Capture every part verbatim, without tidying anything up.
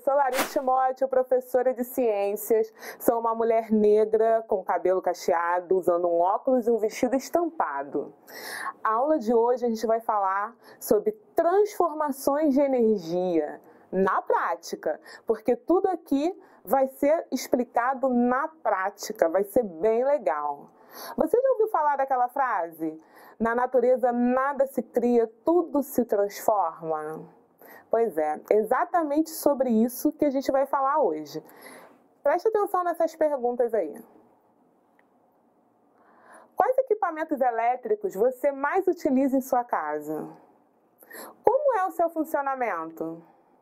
sou Larissa Timóteo, professora de ciências. Sou uma mulher negra com cabelo cacheado, usando um óculos e um vestido estampado. A aula de hoje a gente vai falar sobre transformações de energia na prática, porque tudo aqui vai ser explicado na prática, vai ser bem legal. Você já ouviu falar daquela frase? Na natureza nada se cria, tudo se transforma. Pois é, exatamente sobre isso que a gente vai falar hoje. Preste atenção nessas perguntas aí. Quais equipamentos elétricos você mais utiliza em sua casa? Como é o seu funcionamento?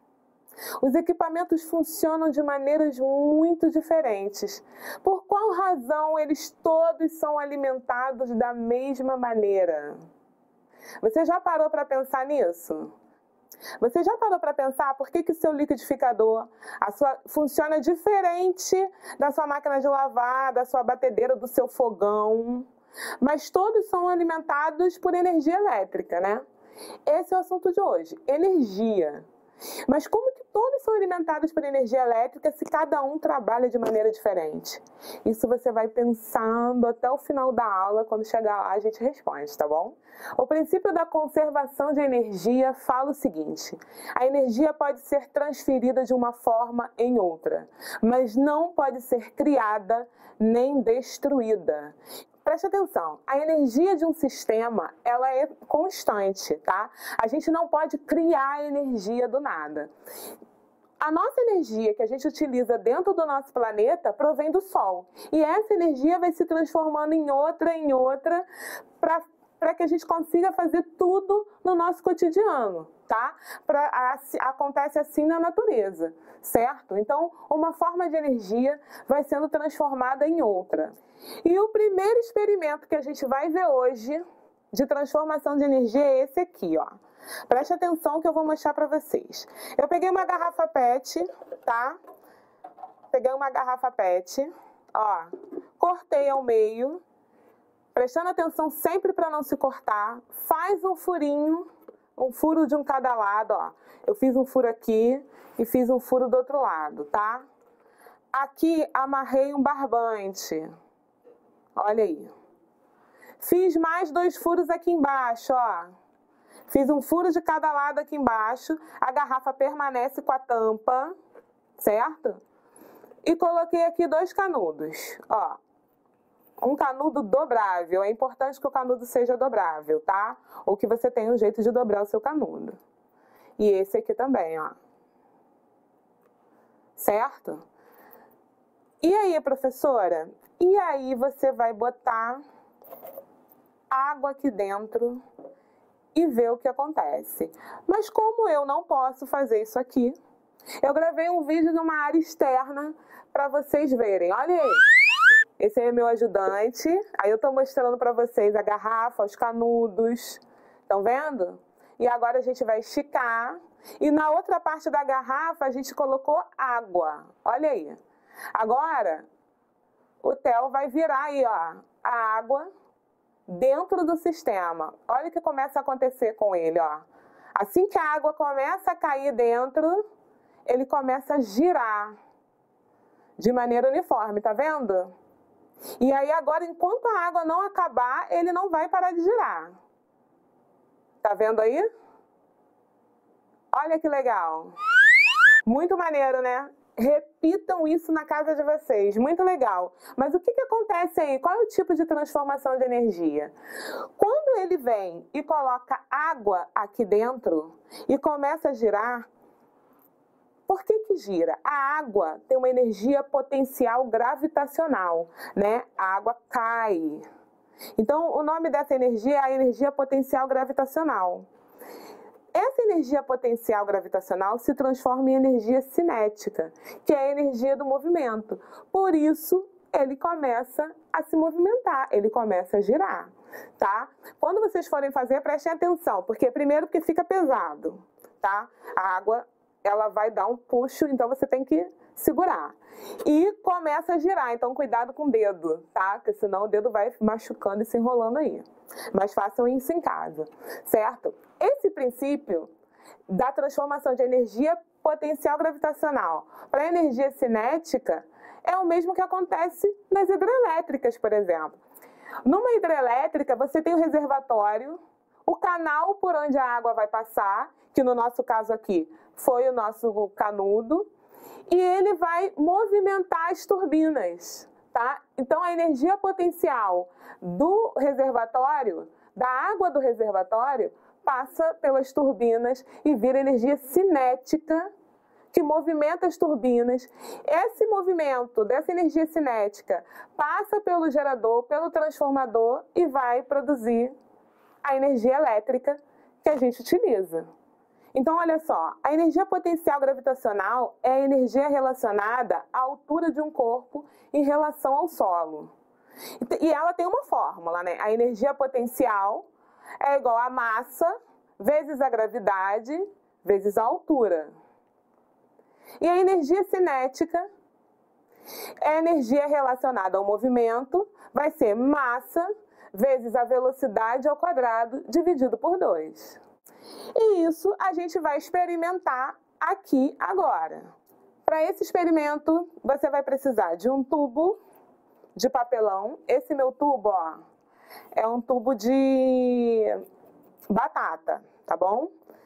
Os equipamentos funcionam de maneiras muito diferentes. Por qual razão eles todos são alimentados da mesma maneira? Você já parou para pensar nisso? Você já parou para pensar por que que o seu liquidificador a sua, funciona diferente da sua máquina de lavar, da sua batedeira, do seu fogão? Mas todos são alimentados por energia elétrica, né? Esse é o assunto de hoje, energia. Mas como que todos são alimentados por energia elétrica se cada um trabalha de maneira diferente? Isso você vai pensando até o final da aula, quando chegar lá a gente responde, tá bom? O princípio da conservação de energia fala o seguinte: a energia pode ser transferida de uma forma em outra, mas não pode ser criada nem destruída. Preste atenção, a energia de um sistema, ela é constante, tá? A gente não pode criar energia do nada. A nossa energia que a gente utiliza dentro do nosso planeta provém do Sol. E essa energia vai se transformando em outra, em outra, para para que a gente consiga fazer tudo no nosso cotidiano, tá? Pra, a, acontece assim na natureza, certo? Então, uma forma de energia vai sendo transformada em outra. E o primeiro experimento que a gente vai ver hoje de transformação de energia é esse aqui, ó. Preste atenção que eu vou mostrar para vocês. Eu peguei uma garrafa pet, tá? Peguei uma garrafa pet, ó, cortei ao meio. Prestando atenção sempre para não se cortar, faz um furinho, um furo de um cada lado, ó. Eu fiz um furo aqui e fiz um furo do outro lado, tá? Aqui amarrei um barbante, olha aí. Fiz mais dois furos aqui embaixo, ó. Fiz um furo de cada lado aqui embaixo, a garrafa permanece com a tampa, certo? E coloquei aqui dois canudos, ó. Um canudo dobrável, é importante que o canudo seja dobrável, tá? Ou que você tenha um jeito de dobrar o seu canudo. E esse aqui também, ó. Certo? E aí, professora? E aí você vai botar água aqui dentro e ver o que acontece. Mas como eu não posso fazer isso aqui, eu gravei um vídeo numa área externa para vocês verem. Olha aí. Esse aí é meu ajudante. Aí eu tô mostrando para vocês a garrafa, os canudos. Estão vendo? E agora a gente vai esticar. E na outra parte da garrafa a gente colocou água. Olha aí. Agora o Theo vai virar aí, ó, a água dentro do sistema. Olha o que começa a acontecer com ele, ó. Assim que a água começa a cair dentro, ele começa a girar de maneira uniforme, tá vendo? E aí agora, enquanto a água não acabar, ele não vai parar de girar. Tá vendo aí? Olha que legal. Muito maneiro, né? Repitam isso na casa de vocês. Muito legal. Mas o que que acontece aí? Qual é o tipo de transformação de energia? Quando ele vem e coloca água aqui dentro e começa a girar, por que que gira? A água tem uma energia potencial gravitacional, né? A água cai. Então, o nome dessa energia é a energia potencial gravitacional. Essa energia potencial gravitacional se transforma em energia cinética, que é a energia do movimento. Por isso, ele começa a se movimentar, ele começa a girar, tá? Quando vocês forem fazer, prestem atenção, porque primeiro porque fica pesado, tá? A água, ela vai dar um puxo, então você tem que segurar. E começa a girar, então cuidado com o dedo, tá? Porque senão o dedo vai machucando e se enrolando aí. Mas façam isso em casa, certo? Esse princípio da transformação de energia potencial gravitacional para a energia cinética é o mesmo que acontece nas hidrelétricas, por exemplo. Numa hidrelétrica, você tem o reservatório, o canal por onde a água vai passar, que no nosso caso aqui foi o nosso canudo, e ele vai movimentar as turbinas, tá? Então, a energia potencial do reservatório, da água do reservatório, passa pelas turbinas e vira energia cinética, que movimenta as turbinas. Esse movimento dessa energia cinética passa pelo gerador, pelo transformador e vai produzir a energia elétrica que a gente utiliza. Então, olha só, a energia potencial gravitacional é a energia relacionada à altura de um corpo em relação ao solo. E ela tem uma fórmula, né? A energia potencial é igual a massa vezes a gravidade vezes a altura. E a energia cinética é a energia relacionada ao movimento, vai ser massa vezes a velocidade ao quadrado dividido por dois. E isso a gente vai experimentar aqui agora. Para esse experimento, você vai precisar de um tubo de papelão. Esse meu tubo, ó, é um tubo de batata, tá bom?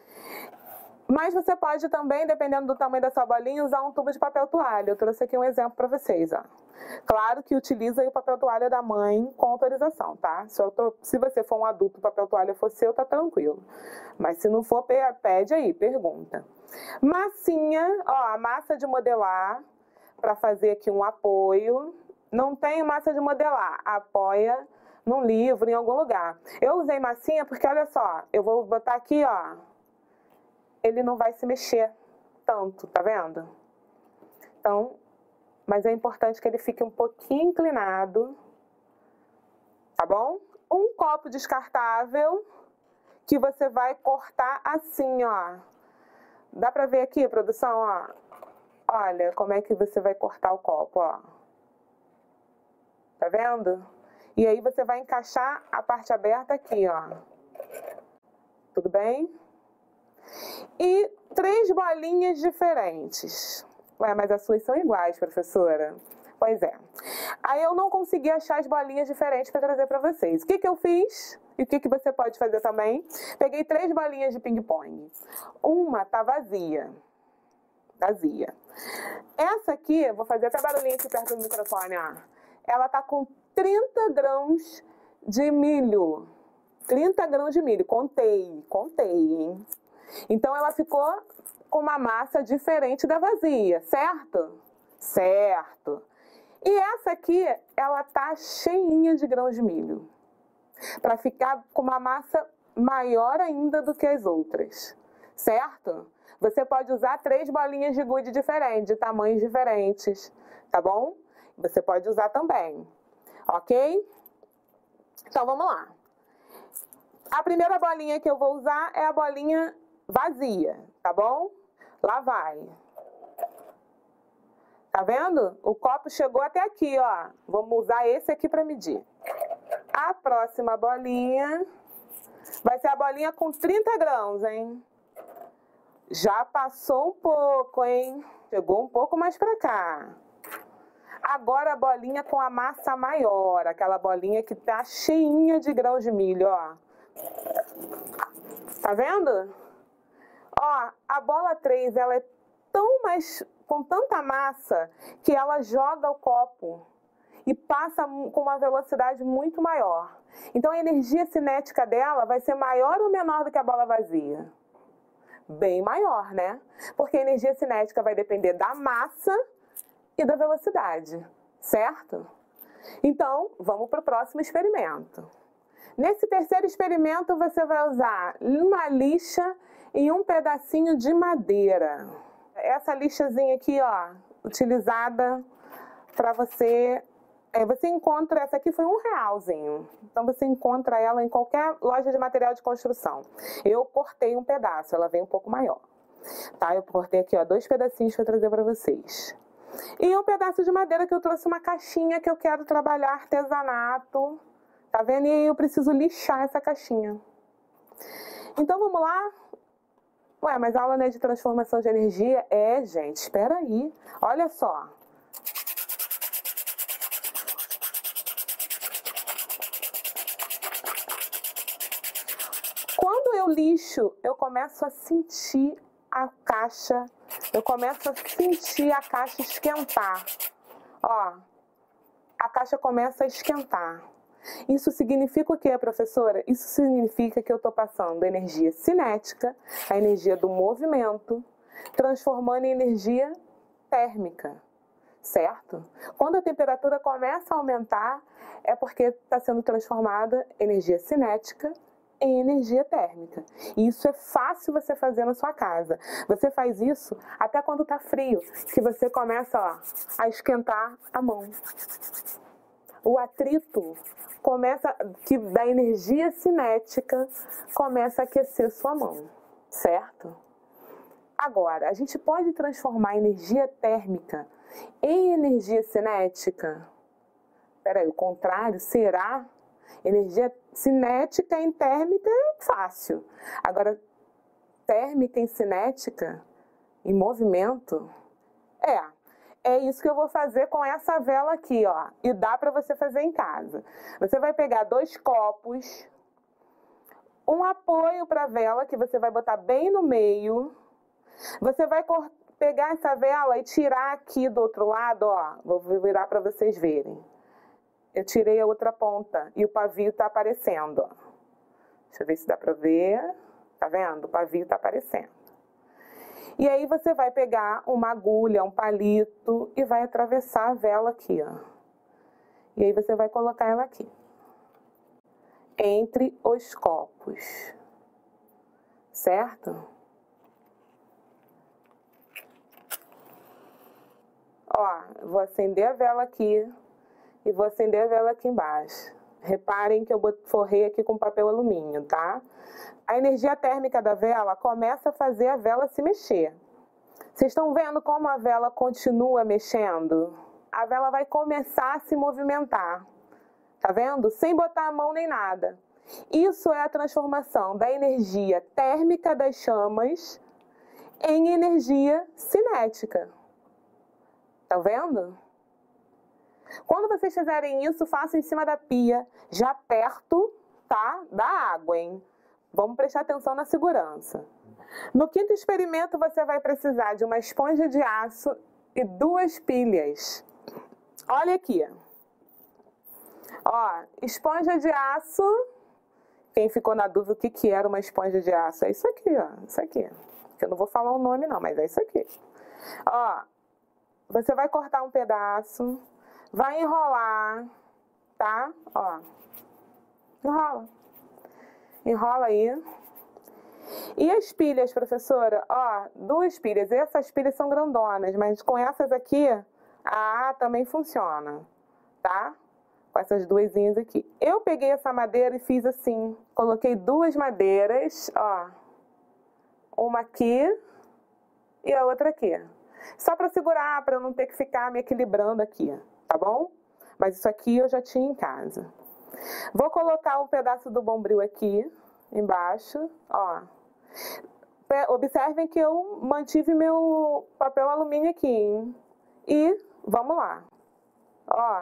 Mas você pode também, dependendo do tamanho da sua bolinha, usar um tubo de papel toalha. Eu trouxe aqui um exemplo para vocês, ó. Claro que utiliza aí o papel toalha da mãe com autorização, tá? Se, eu tô, se você for um adulto, o papel toalha for seu, tá tranquilo. Mas se não for, pede aí, pergunta. Massinha, ó, a massa de modelar, para fazer aqui um apoio. Não tem massa de modelar, apoia num livro, em algum lugar. Eu usei massinha porque, olha só, eu vou botar aqui, ó. Ele não vai se mexer tanto, tá vendo? Então, mas é importante que ele fique um pouquinho inclinado, tá bom? Um copo descartável que você vai cortar assim, ó. Dá pra ver aqui, produção, ó? Olha como é que você vai cortar o copo, ó. Tá vendo? E aí você vai encaixar a parte aberta aqui, ó. Tudo bem? E três bolinhas diferentes. Ué, mas as suas são iguais, professora? Pois é. Aí eu não consegui achar as bolinhas diferentes para trazer para vocês. O que que eu fiz? E o que que você pode fazer também? Peguei três bolinhas de ping-pong. Uma tá vazia. Vazia. Essa aqui, eu vou fazer até barulhinho aqui perto do microfone, ó. Ela tá com trinta grãos de milho. trinta grãos de milho. Contei, contei, hein? Então, ela ficou com uma massa diferente da vazia, certo? Certo. E essa aqui, ela tá cheinha de grãos de milho. Para ficar com uma massa maior ainda do que as outras, certo? Você pode usar três bolinhas de gude diferentes, de tamanhos diferentes, tá bom? Você pode usar também, ok? Então, vamos lá. A primeira bolinha que eu vou usar é a bolinha vazia, tá bom? Lá vai. Tá vendo? O copo chegou até aqui, ó. Vamos usar esse aqui para medir. A próxima bolinha vai ser a bolinha com trinta grãos, hein? Já passou um pouco, hein? Chegou um pouco mais para cá. Agora a bolinha com a massa maior, aquela bolinha que tá cheinha de grãos de milho, ó. Tá vendo? Ó, a bola três, ela é tão mais, com tanta massa, que ela joga o copo e passa com uma velocidade muito maior. Então a energia cinética dela vai ser maior ou menor do que a bola vazia? Bem maior, né? Porque a energia cinética vai depender da massa e da velocidade, certo? Então, vamos para o próximo experimento. Nesse terceiro experimento, você vai usar uma lixa e um pedacinho de madeira. Essa lixazinha aqui, ó, utilizada para você... É, você encontra, essa aqui foi um realzinho. Então, você encontra ela em qualquer loja de material de construção. Eu cortei um pedaço, ela vem um pouco maior. Tá? Eu cortei aqui, ó, dois pedacinhos para trazer para vocês. E um pedaço de madeira que eu trouxe uma caixinha que eu quero trabalhar artesanato. Tá vendo? E aí eu preciso lixar essa caixinha. Então, vamos lá. Ué, mas a aula não é de transformação de energia? É, gente, espera aí. Olha só. Quando eu lixo, eu começo a sentir a caixa, eu começo a sentir a caixa esquentar. Ó, a caixa começa a esquentar. Isso significa o quê, professora? Isso significa que eu estou passando a energia cinética, a energia do movimento, transformando em energia térmica, certo? Quando a temperatura começa a aumentar, é porque está sendo transformada energia cinética em energia térmica. E isso é fácil você fazer na sua casa. Você faz isso até quando está frio, que você começa ó, a esquentar a mão. O atrito começa, que da energia cinética começa a aquecer sua mão, certo? Agora, a gente pode transformar energia térmica em energia cinética? Peraí, o contrário será? Energia cinética em térmica é fácil. Agora, térmica em cinética, em movimento, é. É isso que eu vou fazer com essa vela aqui, ó. E dá para você fazer em casa. Você vai pegar dois copos, um apoio para a vela, que você vai botar bem no meio. Você vai pegar essa vela e tirar aqui do outro lado, ó. Vou virar para vocês verem. Eu tirei a outra ponta e o pavio tá aparecendo, ó. Deixa eu ver se dá para ver. Tá vendo? O pavio tá aparecendo. E aí você vai pegar uma agulha, um palito e vai atravessar a vela aqui, ó. E aí você vai colocar ela aqui. Entre os copos. Certo? Ó, vou acender a vela aqui e vou acender a vela aqui embaixo. Reparem que eu forrei aqui com papel alumínio, tá? A energia térmica da vela começa a fazer a vela se mexer. Vocês estão vendo como a vela continua mexendo? A vela vai começar a se movimentar. Tá vendo? Sem botar a mão nem nada. Isso é a transformação da energia térmica das chamas em energia cinética. Tá vendo? Quando vocês fizerem isso, façam em cima da pia, já perto, tá, da água, hein? Vamos prestar atenção na segurança. No quinto experimento, você vai precisar de uma esponja de aço e duas pilhas. Olha aqui. Ó, esponja de aço. Quem ficou na dúvida o que, que era uma esponja de aço? É isso aqui, ó. Isso aqui. Eu não vou falar o nome não, mas é isso aqui. Ó, você vai cortar um pedaço, vai enrolar, tá? Ó, enrola. Enrola aí. E as pilhas, professora? Ó, duas pilhas. Essas pilhas são grandonas, mas com essas aqui, a A também funciona, tá? Com essas duasinhas aqui. Eu peguei essa madeira e fiz assim. Coloquei duas madeiras, ó. Uma aqui e a outra aqui. Só para segurar, para eu não ter que ficar me equilibrando aqui, tá bom? Mas isso aqui eu já tinha em casa. Vou colocar um pedaço do bombril aqui embaixo, ó. Observem que eu mantive meu papel alumínio aqui, hein? E vamos lá. Ó.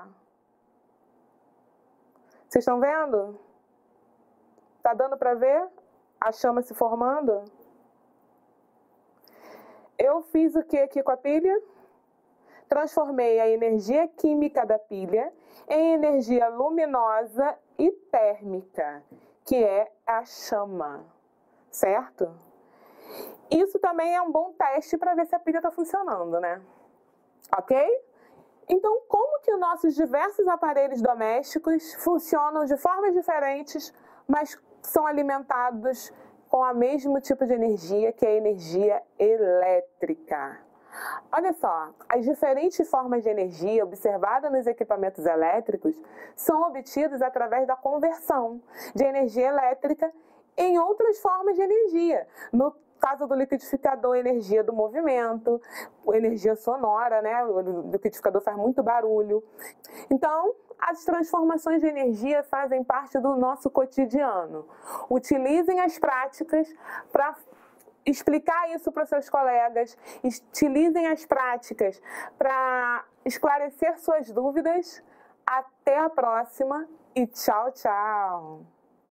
Vocês estão vendo? Tá dando para ver a chama se formando? Eu fiz o que aqui com a pilha? Transformei a energia química da pilha em energia luminosa e térmica, que é a chama, certo? Isso também é um bom teste para ver se a pilha está funcionando, né? Ok? Então, como que os nossos diversos aparelhos domésticos funcionam de formas diferentes, mas são alimentados com o mesmo tipo de energia, que é a energia elétrica? Olha só, as diferentes formas de energia observadas nos equipamentos elétricos são obtidas através da conversão de energia elétrica em outras formas de energia. No caso do liquidificador, energia do movimento, energia sonora, né? O liquidificador faz muito barulho. Então, as transformações de energia fazem parte do nosso cotidiano. Utilizem as práticas para explicar isso para os seus colegas, utilizem as práticas para esclarecer suas dúvidas. Até a próxima e tchau, tchau!